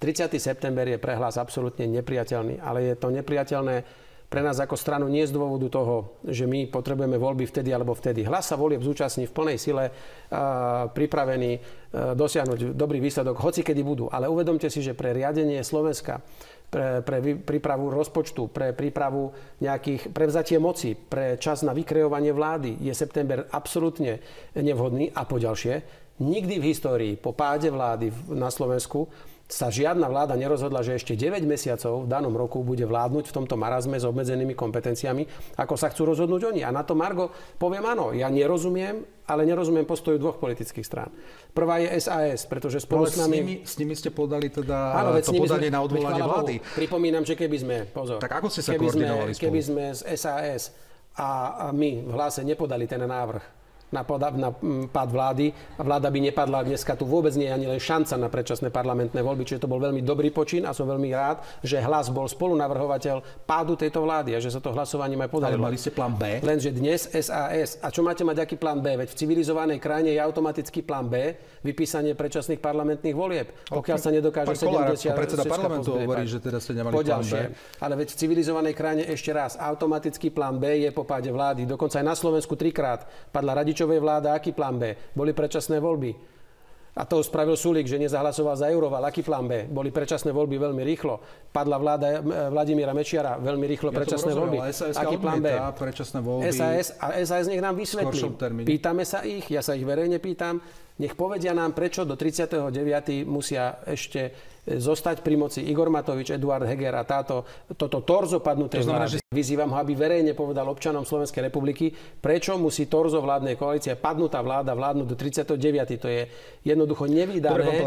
30. september je pre Hlas absolútne nepriateľný, ale je to nepriateľné pre nás ako stranu nie z dôvodu toho, že my potrebujeme voľby vtedy alebo vtedy. Hlas sa volieb zúčastní v plnej sile, pripravený dosiahnuť dobrý výsledok, hoci kedy budú. Ale uvedomte si, že pre riadenie Slovenska, pre prípravu rozpočtu, pre prípravu nejakých prevzatie moci, pre čas na vykreovanie vlády je september absolútne nevhodný. A poďalšie, nikdy v histórii po páde vlády na Slovensku sa žiadna vláda nerozhodla, že ešte 9 mesiacov v danom roku bude vládnuť v tomto marazme s obmedzenými kompetenciami, ako sa chcú rozhodnúť oni. A na to, Margo, poviem áno, ja nerozumiem, ale nerozumiem postoju dvoch politických strán. Prvá je SAS, pretože spolu s nami... S nimi ste podali teda áno, to podanie na odvolanie vlády. Pripomínam, že keby sme, pozor, tak ako ste sa koordinovali spolu? Keby sme z SAS a my v Hlase nepodali ten návrh na pád vlády a vláda by nepadla, dneska tu vôbec nie je ani len šanca na predčasné parlamentné voľby, čiže to bol veľmi dobrý počin a som veľmi rád, že Hlas bol spolunavrhovateľ pádu tejto vlády a že sa to hlasovaním aj podarilo. Ale mali ste plán B? Lenže dnes SAS, a čo máte mať aký plán B? Veď v civilizovanej krajine je automatický plán B, vypísanie predčasných parlamentných volieb. Pokiaľ sa nedokáže 70... predseda parlamentu hovorí, že teda ste nemali plán B. Ale veď v civilizovanej krajine ešte raz, automatický plán B je po páde vlády. Dokonca aj na Slovensku 3-krát padla Radičovej vláda, aký plán B? Boli predčasné voľby. A to spravil Sulík, že nezahlasoval za Euroval. Aký plán B? Boli predčasné voľby veľmi rýchlo. Padla vláda Vladimíra Mečiara, veľmi rýchlo predčasné voľby. Aký plán B? SAS nech nám vysvetlí. Pýtame sa ich, ja sa ich verejne pýtam, nech povedia nám, prečo do 39. musia ešte zostať pri moci Igor Matovič, Eduard Heger a toto torzo padnutej vlády. Vyzývam ho, aby verejne povedal občanom Slovenskej republiky, prečo musí torzo vládnej koalície, padnutá vláda vládnuť do 39. To je jednoducho nevídané.